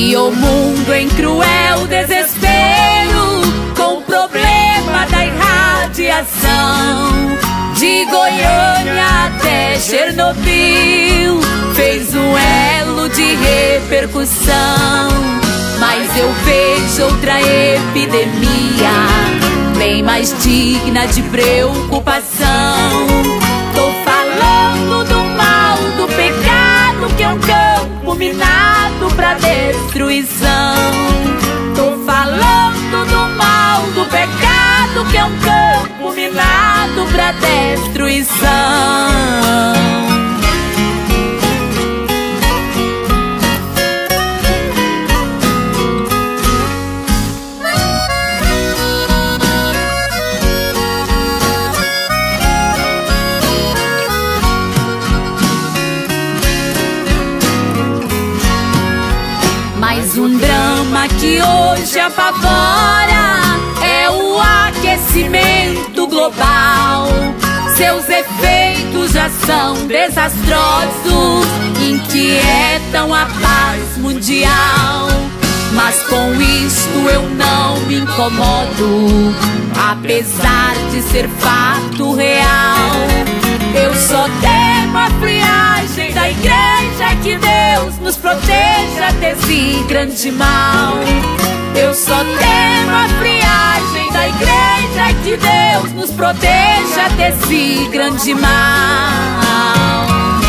E o mundo em cruel desespero, com o problema da irradiação. De Goiânia até Chernobyl, fez um elo de repercussão. Mas eu vejo outra epidemia, bem mais digna de preocupação. Tô falando do mal, do pecado, que é um campo minado pra destruição. Tô falando do mal, do pecado, que é um campo minado pra destruição. Mais um drama que hoje apavora é o aquecimento global. Seus efeitos já são desastrosos, inquietam a paz mundial. Mas com isto eu não me incomodo, apesar de ser fato real. Eu só temo a friagem da igreja, que Deus nos proteja desse grande mal. Eu só temo a friagem da igreja, que Deus nos proteja desse grande mal.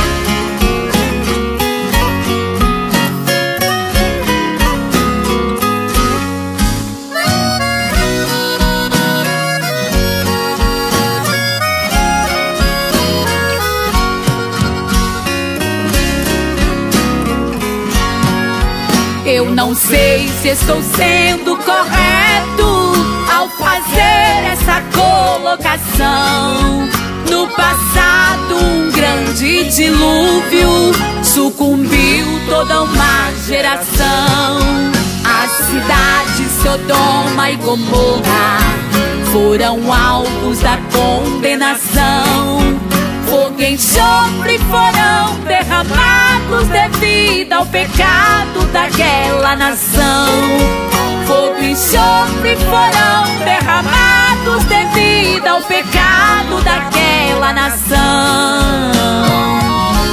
Eu não sei se estou sendo correto ao fazer essa colocação. No passado, um grande dilúvio sucumbiu toda uma geração. As cidades Sodoma e Gomorra foram alvos da condenação. Fogo e enxofre foram derramados devido ao pecado daquela nação. Fogo e enxofre foram derramados devido ao pecado daquela nação.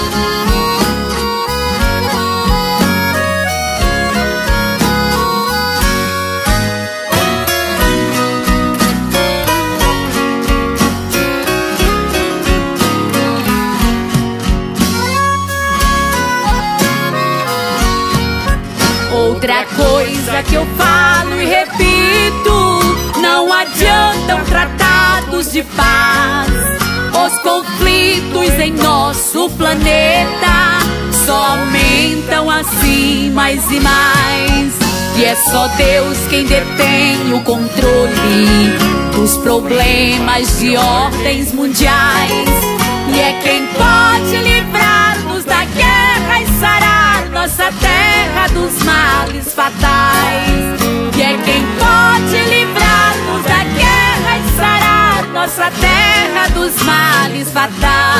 Outra coisa que eu falo e repito: não adiantam tratados de paz. Os conflitos em nosso planeta só aumentam assim mais e mais. E é só Deus quem detém o controle dos problemas de ordens mundiais. E é quem pode livrar-nos da guerra e sarar nossa terra dos males fatais. E é quem pode livrar-nos da guerra e sarar nossa terra dos males fatais.